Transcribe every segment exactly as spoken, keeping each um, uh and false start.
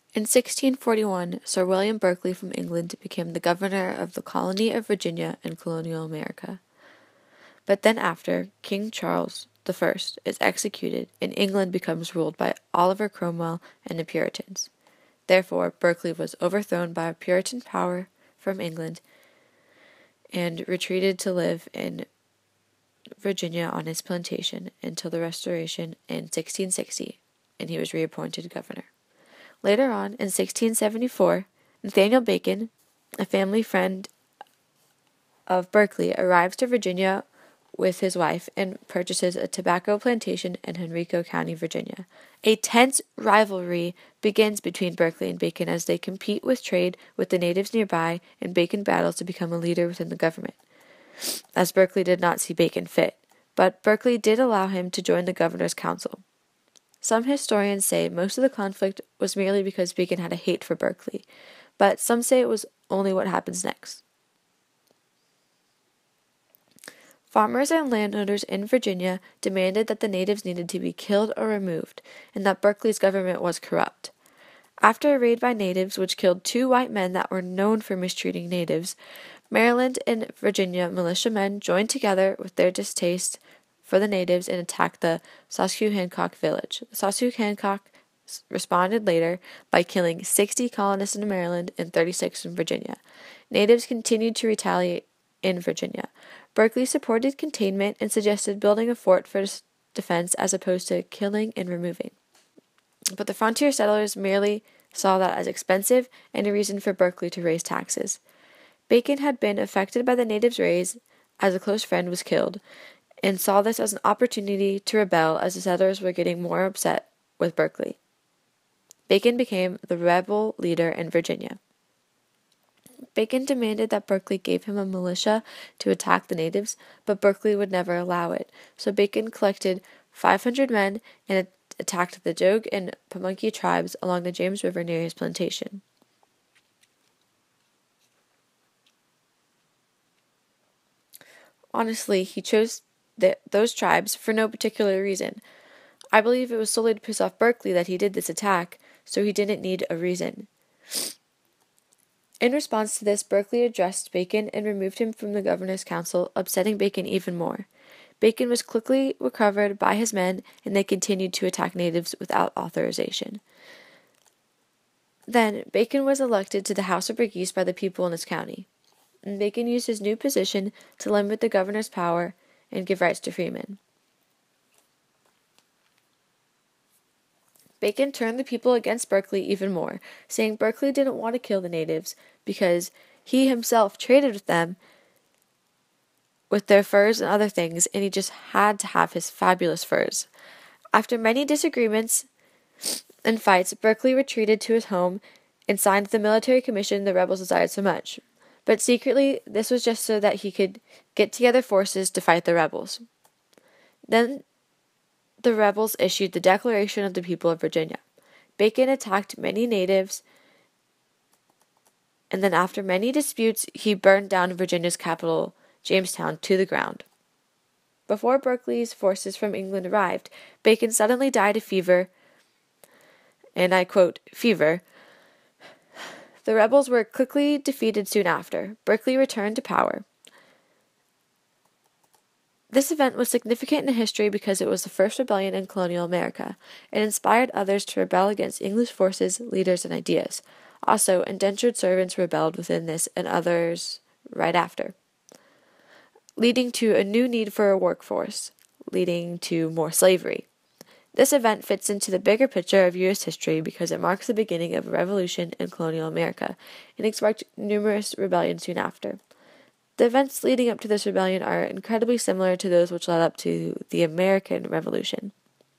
In sixteen forty-one, Sir William Berkeley from England became the governor of the colony of Virginia in colonial America. But then after, King Charles the First is executed and England becomes ruled by Oliver Cromwell and the Puritans. Therefore, Berkeley was overthrown by Puritan power from England and retreated to live in Virginia on his plantation until the Restoration in sixteen sixty, and he was reappointed governor. Later on, in sixteen seventy-four, Nathaniel Bacon, a family friend of Berkeley, arrives to Virginia with his wife and purchases a tobacco plantation in Henrico County, Virginia. A tense rivalry begins between Berkeley and Bacon as they compete with trade with the natives nearby, and Bacon battles to become a leader within the government, as Berkeley did not see Bacon fit, but Berkeley did allow him to join the governor's council. Some historians say most of the conflict was merely because Bacon had a hate for Berkeley, but some say it was only what happens next. Farmers and landowners in Virginia demanded that the natives needed to be killed or removed, and that Berkeley's government was corrupt. After a raid by natives which killed two white men that were known for mistreating natives, Maryland and Virginia militiamen joined together with their distaste for the natives and attacked the Susquehannock village. The Susquehannock responded later by killing sixty colonists in Maryland and thirty-six in Virginia. Natives continued to retaliate in Virginia. Berkeley supported containment and suggested building a fort for defense as opposed to killing and removing. But the frontier settlers merely saw that as expensive and a reason for Berkeley to raise taxes. Bacon had been affected by the natives' raids as a close friend was killed, and saw this as an opportunity to rebel as the settlers were getting more upset with Berkeley. Bacon became the rebel leader in Virginia. Bacon demanded that Berkeley gave him a militia to attack the natives, but Berkeley would never allow it. So Bacon collected five hundred men and attacked the Jogue and Pamunkey tribes along the James River near his plantation. Honestly, he chose th- those tribes for no particular reason. I believe it was solely to piss off Berkeley that he did this attack, so he didn't need a reason. In response to this, Berkeley addressed Bacon and removed him from the governor's council, upsetting Bacon even more. Bacon was quickly recovered by his men, and they continued to attack natives without authorization. Then, Bacon was elected to the House of Burgesses by the people in his county, and Bacon used his new position to limit the governor's power and give rights to freemen. Bacon turned the people against Berkeley even more, saying Berkeley didn't want to kill the natives because he himself traded with them with their furs and other things, and he just had to have his fabulous furs. After many disagreements and fights, Berkeley retreated to his home and signed the military commission the rebels desired so much. But secretly, this was just so that he could get together forces to fight the rebels. Then the rebels issued the Declaration of the People of Virginia. Bacon attacked many natives, and then after many disputes, he burned down Virginia's capital, Jamestown, to the ground. Before Berkeley's forces from England arrived, Bacon suddenly died of fever, and I quote, fever. The rebels were quickly defeated soon after. Berkeley returned to power. This event was significant in history because it was the first rebellion in colonial America. It inspired others to rebel against English forces, leaders, and ideas. Also, indentured servants rebelled within this and others right after, leading to a new need for a workforce, leading to more slavery. This event fits into the bigger picture of U S history because it marks the beginning of a revolution in colonial America, and it sparked numerous rebellions soon after. The events leading up to this rebellion are incredibly similar to those which led up to the American Revolution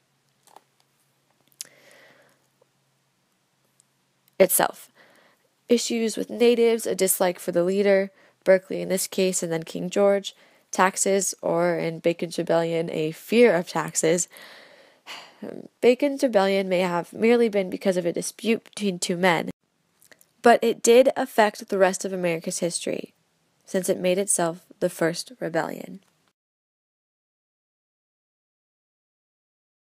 itself. Issues with natives, a dislike for the leader, Berkeley in this case, and then King George, taxes, or in Bacon's rebellion, a fear of taxes. Bacon's rebellion may have merely been because of a dispute between two men, but it did affect the rest of America's history, since it made itself the first rebellion.